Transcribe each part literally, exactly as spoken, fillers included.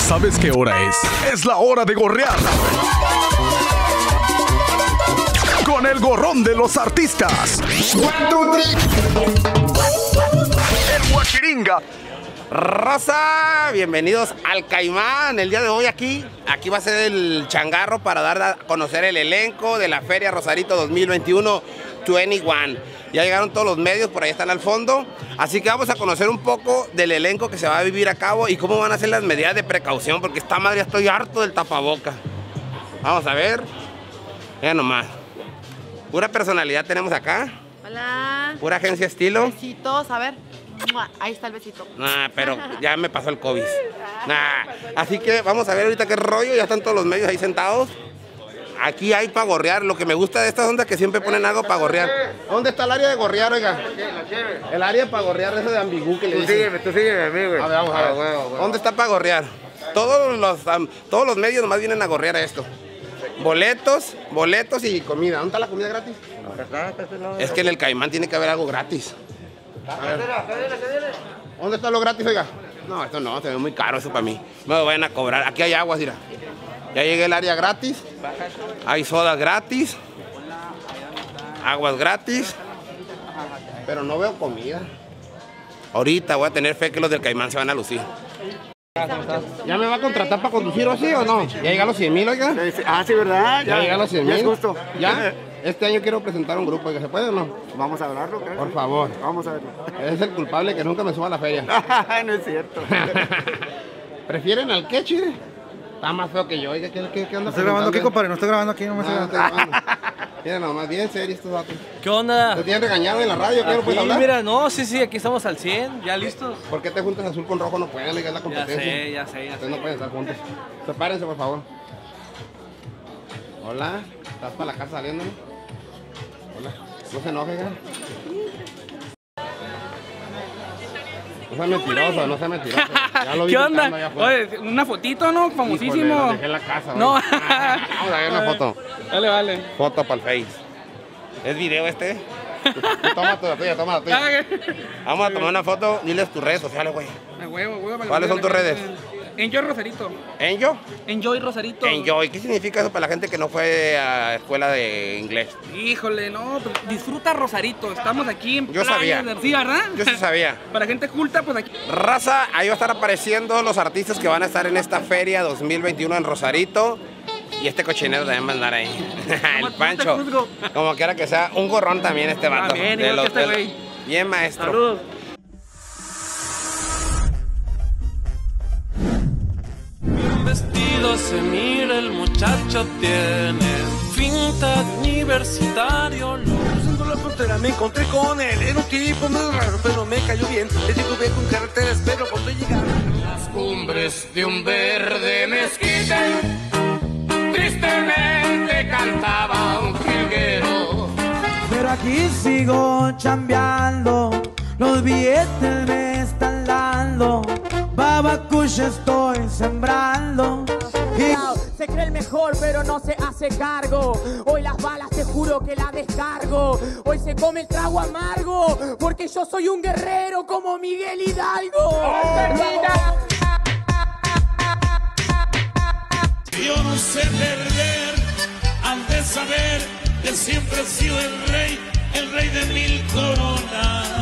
¿Sabes qué hora es? Es la hora de gorrear. Con el gorrón de los artistas. One, two, three. El Guachiringa. Raza, bienvenidos al Caimán. El día de hoy aquí, aquí va a ser el changarro para dar a conocer el elenco de la Feria Rosarito dos mil veintiuno veintiuno. Ya llegaron todos los medios, por ahí están al fondo. Así que vamos a conocer un poco del elenco que se va a vivir a cabo y cómo van a ser las medidas de precaución, porque esta madre ya estoy harto del tapaboca. Vamos a ver. Vean nomás. Pura personalidad tenemos acá. Hola. Pura agencia estilo. Besitos, a ver. Ahí está el besito. Nah, pero ya me pasó el COVID. Nah. Así que vamos a ver ahorita qué rollo. Ya están todos los medios ahí sentados. Aquí hay para gorrear. Lo que me gusta de estas ondas es que siempre ponen algo para gorrear. ¿Dónde está el área de gorrear, oiga? El área para gorrear, eso de ambigú que le dicen. Tú sígueme, tú sígueme a mí, güey. A ver, vamos a ver. Ah, bueno, bueno. ¿Dónde está para gorrear? Todos los, um, todos los medios nomás vienen a gorrear a esto. Boletos, boletos y comida. ¿Dónde está la comida gratis? Es que en el Caimán tiene que haber algo gratis. ¿Dónde está lo gratis, oiga? No, esto no, se ve muy caro eso para mí. Me lo vayan a cobrar. Aquí hay aguas, mira. Ya llegué al área gratis. Hay sodas gratis. Aguas gratis. Pero no veo comida. Ahorita voy a tener fe que los del Caimán se van a lucir. ¿Ya me va a contratar para conducir o así o no? ¿Ya llega a los cien mil, oiga? Ah, sí, ¿verdad? Ya, ya llega a los cien mil. Ya es justo. ¿Ya? Este año quiero presentar un grupo, oiga, ¿se puede o no? Vamos a hablarlo, ¿qué? Por favor. Vamos a verlo. Es el culpable que nunca me suba a la feria. No es cierto. ¿Prefieren al quechi? Está más feo que yo, oiga, ¿qué, qué, qué onda? No estoy grabando aquí, compadre, no estoy grabando aquí, no me No, no estoy grabando. Miren nomás, bien serio estos datos. ¿Qué onda? ¿Te tienen regañado en la radio? ¿Qué no puedes Aquí, hablar? mira, no, sí, sí, aquí estamos al cien, ya listos. ¿Por qué te juntas azul con rojo? No pueden, es la Ya competencia. sé, ya sé, ya Ustedes sé. no pueden estar juntos. Sepárense, por favor. Hola, ¿estás para la casa saliendo? No? Hola, no se enoje, ¿eh? No sea mentiroso, no sea mentiroso. Ya lo vi ¿Qué gritando onda? allá afuera. Oye, una fotito, ¿no? Famosísimo. Híjole, lo dejé en la casa. No. Vamos a ver una foto. Vale, vale. Foto para el Face. ¿Es video este? Tú, tú toma la tuya, toma la tuya. Vamos a tomar una foto. Diles tus redes sociales, güey. A huevo, huevo, vale, ¿Cuáles son tus vale. redes? Enjoy Rosarito. ¿Enjo? Enjoy Rosarito. Enjoy. ¿Qué significa eso para la gente que no fue a escuela de inglés? Híjole, no, pues, disfruta Rosarito. Estamos aquí en Yo Playa sabía. del- Sí, ¿verdad? Yo sí sabía. Para gente culta, pues aquí. Raza, ahí va a estar apareciendo los artistas que van a estar en esta feria dos mil veintiuno en Rosarito. Y este cochinero también va a andar ahí. El No te Pancho. juzgo. Como quiera que sea, un gorrón también este vato. También, De igual los- que este de los- güey. Bien maestro. Saludos. Vestido se mira, el muchacho tiene finta universitario. Cruzando la frontera me encontré con él. Era un tipo muy raro, pero me cayó bien. Le digo, ve con carreteras, pero cuando llegaron las cumbres de un verde mezquite, tristemente cantaba un jilguero. Pero aquí sigo chambeando, los billetes me están dando, babacucha estoy sembrando. Y se cree el mejor pero no se hace cargo. Hoy las balas te juro que las descargo. Hoy se come el trago amargo porque yo soy un guerrero como Miguel Hidalgo. Yo no sé perder, han de saber que siempre he sido el rey, el rey de mil coronas.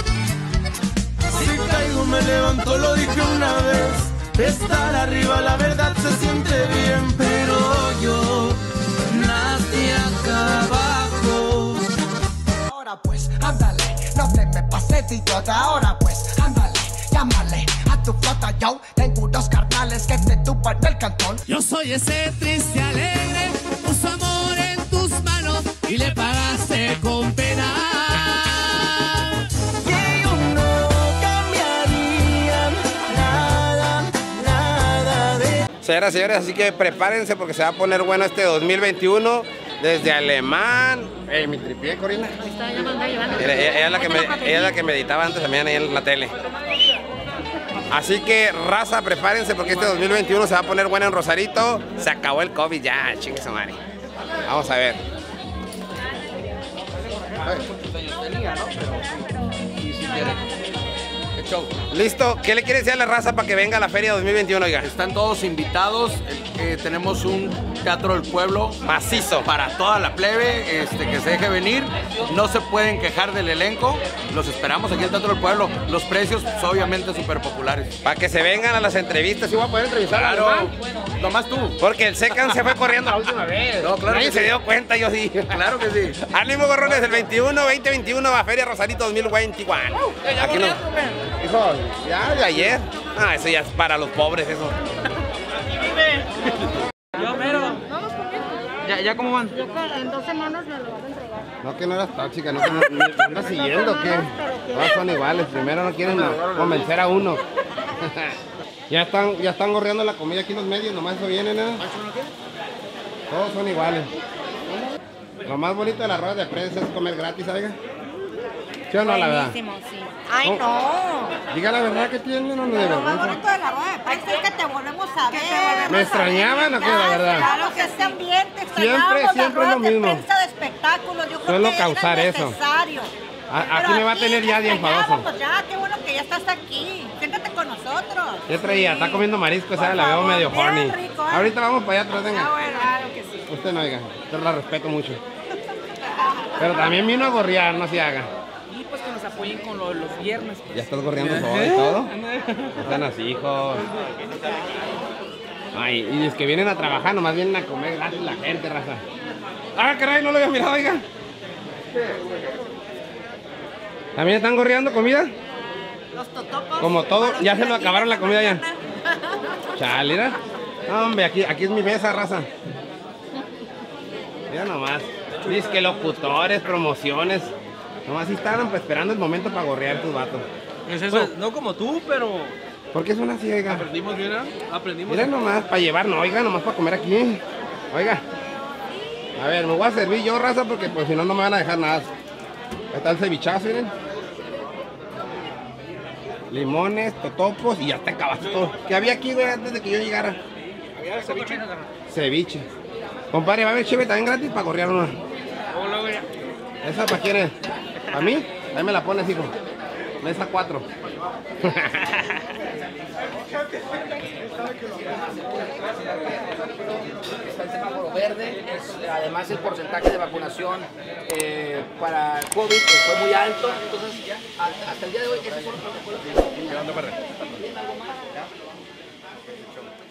Si caigo me levanto, lo dije una vez. Estar arriba la verdad se siente bien, pero yo nací acá abajo. ahora pues, ándale, no te me pases idiota. Ahora pues, ándale, llámale a tu flota. Yo tengo unos carnales que te tupan del cantón. Yo soy ese triste alegre, puso amor en tus manos y le pagaste con pena. Que yo no cambiaría nada, nada de... Señoras y señores, así que prepárense porque se va a poner bueno este dos mil veintiuno. Desde Alemán. Eh, mi tripié, Corina. Está llamando, llevando. Ella, ella es la que me, ella es la que me editaba antes también ahí en la tele. Así que, raza, prepárense porque este dos mil veintiuno se va a poner bueno en Rosarito. Se acabó el COVID ya, chingue su madre. Vamos a ver. show. Listo, ¿qué le quiere decir a la raza para que venga a la Feria dos mil veintiuno, oiga? Están todos invitados. Eh, tenemos un Teatro del Pueblo macizo para toda la plebe, este, que se deje venir. No se pueden quejar del elenco. Los esperamos aquí en el Teatro del Pueblo. Los precios, pues, obviamente, súper populares. Para que se vengan a las entrevistas. ¿Sí voy a poder entrevistar Claro, a los nomás tú. Porque el Secan se fue corriendo la última vez. No, claro Nadie que se sí. dio cuenta, yo sí. Claro que sí. Ánimo, gorrones, el veintiuno, veinte veintiuno va a Feria Rosarito dos mil veintiuno. Aquí no. Hijo, ya de ayer. Ah, eso ya es para los pobres, eso. Yo mero. ¿Ya, ya cómo van? Yo que en dos semanas me lo vas a entregar. No, que no eras tóxica, no, que no, me andas siguiendo, ¿qué? Todas son iguales, primero no quieren convencer a uno. Ya están, ya están gorreando la comida aquí en los medios, nomás eso viene, ¿no? Todos son iguales. Lo más bonito de las ruedas de prensa es comer gratis, ¿sabes? ¿Sí o no, la verdad? Buenísimo, sí. Ay, no. Diga la verdad que tiene, no, no de Lo más vergüenza. bonito de la rueda de prensa es que te volvemos a ver. ¿Me extrañaban o qué, la verdad? Claro que este ambiente, Siempre, extrañábamos siempre las es lo ruedas de mismo. prensa de espectáculos. Yo creo Suelo que causar era eso. necesario. A- aquí Pero me va a tener ya de enfadoso. extrañábamos, ya, qué bueno que ya estás aquí. Siéntate con nosotros. ¿Qué traía? Está comiendo marisco, esa Por la veo favor, medio bien horny. rico, ¿eh? Ahorita vamos para allá atrás, venga. Ah, bueno, claro que sí. Usted no, oiga, yo la respeto mucho. Pero también vino a gorrear, no se haga. Y pues que nos apoyen con lo de los viernes. Pues. ¿Ya estás gorreando todo y todo? No sean así, hijos. Ay, y es que vienen a trabajar, nomás vienen a comer gratis la gente, raza. Ah, caray, no lo había mirado, oiga. ¿También están gorreando comida? Los totopos. Como todo, ya se lo acabaron la comida ya. Chale, mira. No, hombre, aquí, aquí es mi mesa, raza. Mira nomás. Dice que locutores, promociones. Nomás si estaban pues, esperando el momento para gorrear tus vatos. Es eso, no como tú, pero ¿Por qué son así, oiga? aprendimos bien, ¿eh? Aprendimos. Miren nomás, para llevar, no, oiga, nomás para comer aquí. Oiga. A ver, me voy a servir yo, raza, porque pues si no, no me van a dejar nada. Ahí está el cevichazo, miren. Limones, totopos y ya te acabaste todo. ¿Qué había aquí, güey, antes de que yo llegara? ¿Había ceviche? Ceviche. Compadre, va a haber cheve también gratis para gorrear una. ¿Esa para quién es? ¿Para mí? Ahí me la pones, hijo. Mesa cuatro. Está el semáforo verde, es, además el porcentaje de vacunación eh, para COVID eh, fue muy alto, entonces ya, hasta, hasta el día de hoy esos son los protocolos.